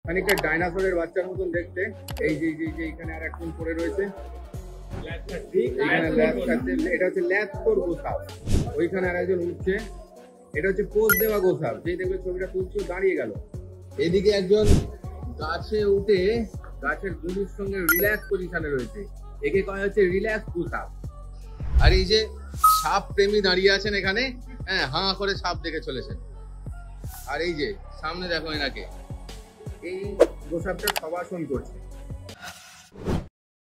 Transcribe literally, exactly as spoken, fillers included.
খানিকটা ডাইনোসরের বাচ্চার মতন দেখতে। এই যে যে যে এখানে আর একজন পড়ে রয়েছে, এটা হচ্ছে ল্যাথকোর গোসাপ। ওইখানে আর একজন উঠছে, এটা হচ্ছে পোজ দেওয়া গোসাপ। যেই দেখবে ছবিটা তুলছে দাঁড়িয়ে গেল। এদিকে একজন গাছে উঠে গাছের গুলির সঙ্গে রিল্যাক্স পজিশনে রয়েছে, একে কয় হচ্ছে রিল্যাক্স গোসাপ। আর এই যে সাপ প্রেমী দাঁড়িয়ে আছেন এখানে, হ্যাঁ হাঁ করে সাপ দেখে চলেছেন। আর এই যে সামনে দেখো এনাকে, এই গোসাপটা সবাসন করছে।